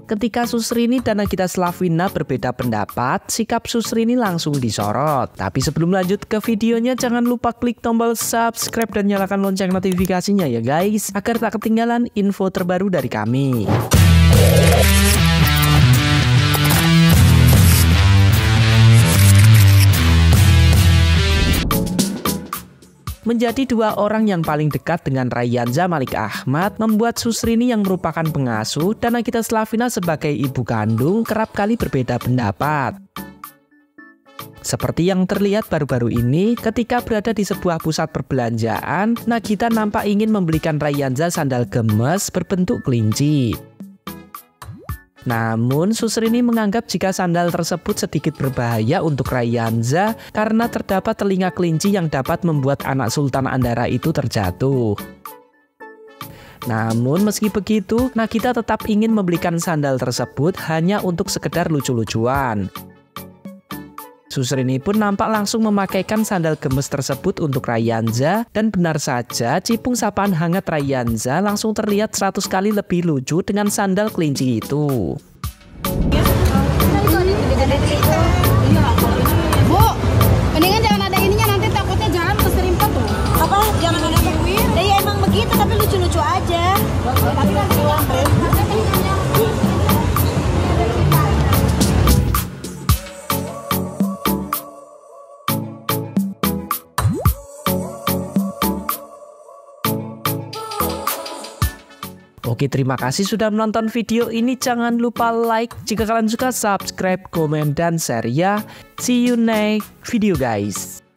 Ketika Susrini dan Nagita Slavina berbeda pendapat, sikap Susrini langsung disorot. Tapi sebelum lanjut ke videonya, jangan lupa klik tombol subscribe dan nyalakan lonceng notifikasinya ya guys, agar tak ketinggalan info terbaru dari kami. Menjadi dua orang yang paling dekat dengan Raihanza Malik Ahmad membuat Susrini yang merupakan pengasuh dan Nagita Slavina sebagai ibu kandung kerap kali berbeda pendapat. Seperti yang terlihat baru-baru ini, ketika berada di sebuah pusat perbelanjaan, Nagita nampak ingin membelikan Raihanza sandal gemes berbentuk kelinci. Namun, Susrini menganggap jika sandal tersebut sedikit berbahaya untuk Raihanza karena terdapat telinga kelinci yang dapat membuat anak Sultan Andara itu terjatuh. Namun, meski begitu, Nagita tetap ingin membelikan sandal tersebut hanya untuk sekedar lucu-lucuan. Susrini pun nampak langsung memakaikan sandal gemes tersebut untuk Raihanza, dan benar saja cipung sapaan hangat Raihanza langsung terlihat 100 kali lebih lucu dengan sandal kelinci itu. Bu, mendingan jangan ada ininya, nanti takutnya jalan keserimpet tuh. Apa? Jangan ada bukuin? Ya emang begitu, tapi lucu-lucu aja. Tapi kan pulang, Oke, terima kasih sudah menonton video ini. Jangan lupa like, jika kalian suka subscribe, komen, dan share ya. See you next video guys.